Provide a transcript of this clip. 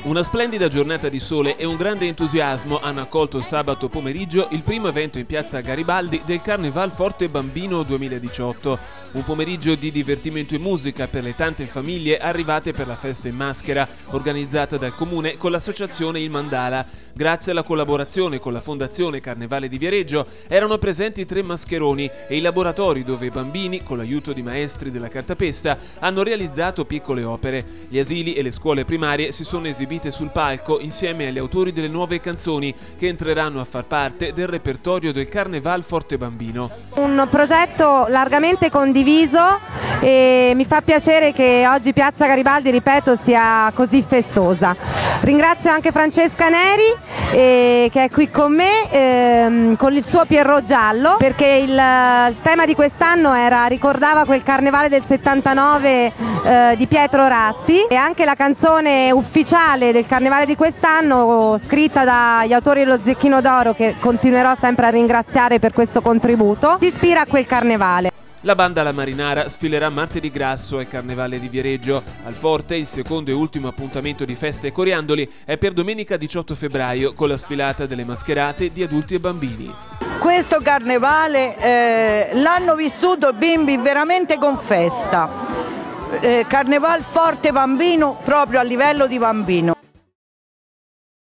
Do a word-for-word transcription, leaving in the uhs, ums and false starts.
Una splendida giornata di sole e un grande entusiasmo hanno accolto sabato pomeriggio il primo evento in piazza Garibaldi del Carneval Forte Bambino duemiladiciotto. Un pomeriggio di divertimento e musica per le tante famiglie arrivate per la festa in maschera, organizzata dal Comune con l'associazione Il Mandala. Grazie alla collaborazione con la Fondazione Carnevale di Viareggio erano presenti tre mascheroni e i laboratori dove i bambini, con l'aiuto di maestri della cartapesta, hanno realizzato piccole opere. Gli asili e le scuole primarie si sono esibite sul palco insieme agli autori delle nuove canzoni che entreranno a far parte del repertorio del Carneval Forte Bambino. Un progetto largamente condiviso e mi fa piacere che oggi Piazza Garibaldi, ripeto, sia così festosa. Ringrazio anche Francesca Neri eh, che è qui con me ehm, con il suo Pierrot giallo, perché il, il tema di quest'anno era ricordava quel carnevale del settantanove eh, di Pietro Ratti, e anche la canzone ufficiale del carnevale di quest'anno, scritta dagli autori dello Zecchino d'Oro, che continuerò sempre a ringraziare per questo contributo, si ispira a quel carnevale. La banda La Marinara sfilerà martedì grasso al Carnevale di Viareggio. Al Forte il secondo e ultimo appuntamento di feste e coriandoli è per domenica diciotto febbraio con la sfilata delle mascherate di adulti e bambini. Questo carnevale eh, l'hanno vissuto bimbi veramente con festa. Eh, Carneval Forte Bambino proprio a livello di bambino.